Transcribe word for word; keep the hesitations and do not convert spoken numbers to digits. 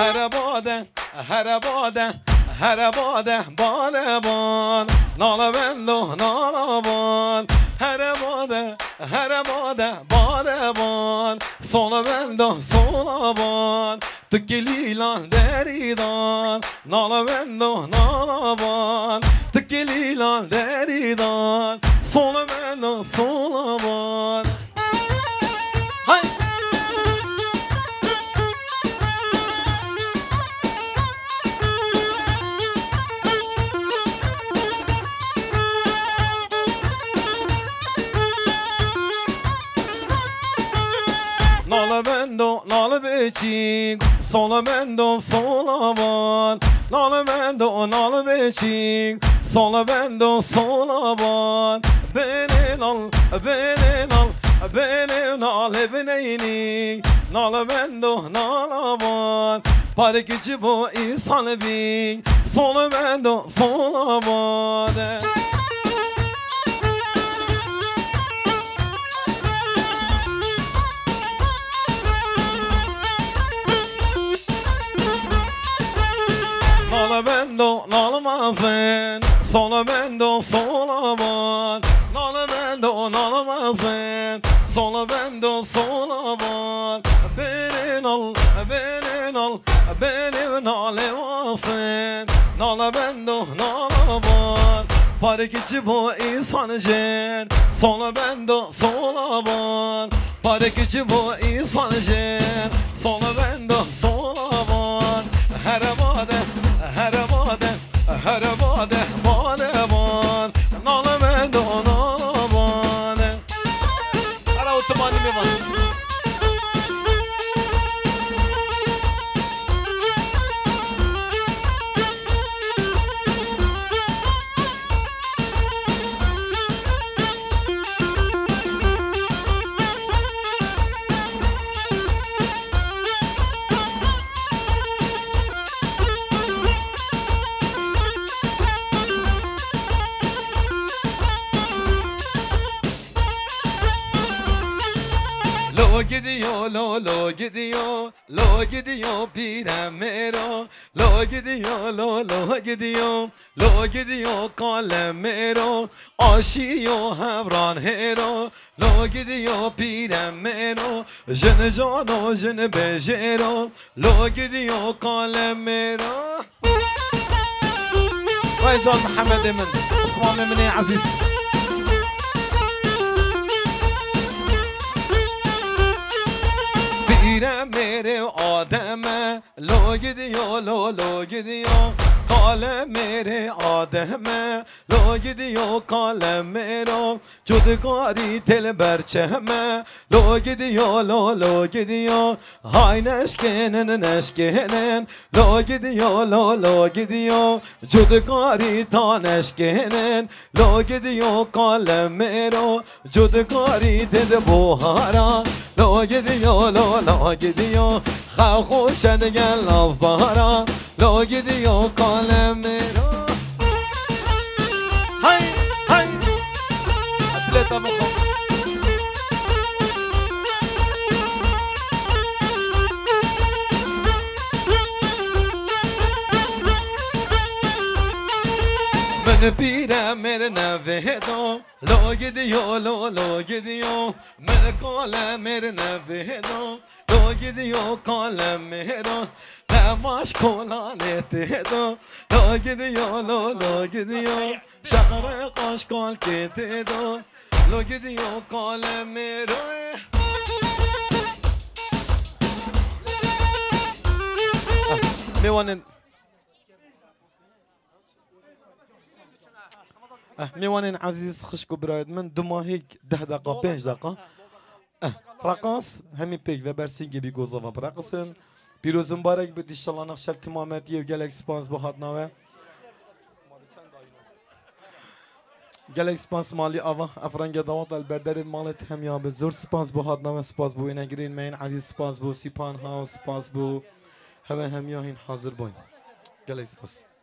هر باده هر باده هر باده باده بان ناله بندو ناله بان هر باده هر باده باده بان سوله بندو سوله بان تکلیلان دریدان ناله بندو ناله بان تکلیلان دریدان سوله بندو سوله بان ناله بندو ناله بچین سوله بندو سوله بان ناله بندو ناله بچین سوله بندو سوله بان بینی نال بینی نال بینی ناله بینی ناله بندو ناله بان پارکیچی با insan بین سوله بندو سوله بان ناله بندو ناله مازن سوله بندو سوله بان ناله بندو ناله مازن سوله بندو سوله بان بینی نال بینی نال بینی ناله واسن ناله بندو ناله بان پارکیچی با insan جن سوله بندو سوله بان پارکیچی با insan جن سوله بندو سوله بان هر باده هر باده هر باده باده بان ناله بندو ناله بانه هر اتمانی میبان لو gidiyor lo lo gidiyor lo gidiyor pirem mero lo gidiyor lo lo gidiyor lo gidiyor kalem mero aşıyor hevran hero lo gidiyor pirem mero jene cano jene bejero lo gidiyor kalem mero Vay Can Muhammed Emin Osman Emine Aziz پیرم میره آدمه لو gidiyor لو لو gidiyor kalem میره آدمه لو gidiyor kalem میره جدگاری تل برچمه لو gidiyor لو لو gidiyor های نشکنن نشکنن لو gidiyor لو لو gidiyor جدگاری تا نشکنن لو gidiyor kalem میره جدگاری تل بوهارا لو gidiyor لو لو gidiyor خو خوشه دیگه لازدارا لو gidiyor kalem میره های های اتلتا بخور من پیرم میره نوهدم لو gidiyor لو لو gidiyor من kalem میره نوهدم لو gidiyor kalem میره نماش کلان اتهدم لو gidiyor لو لو gidiyor شهر قاشقال کتدم لو gidiyor kalem میره میوانن میوانین عزیز خشک و براید من دو ماهی ده دقیقه پنج دقیقه رقص همین پیک و برسینگی بی گوزا و برقصن پیروز مبارک بود ایشالله نقشل تمامتی و گلک سپانس با هاتناوه گلک سپانس مالی آوا افرنگ دوات البردرین مالت هم یا به زور سپانس با هاتناوه سپانس بو اینه گرین مین عزیز سپانس بو سیپان ها سپانس بو همه هم یا این حاضر بوین گلک سپانس